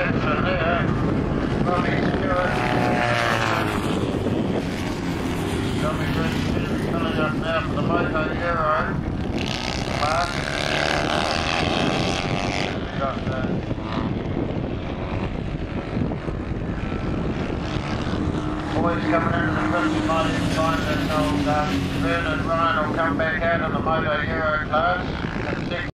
Excellent there. Robbie Stewart. Robbie Stewart coming up now for the Moto Euro. Mark. Got that. Boys coming into the Christmas night in time that old Bernard Ryan will come back out in the Moto Euro class.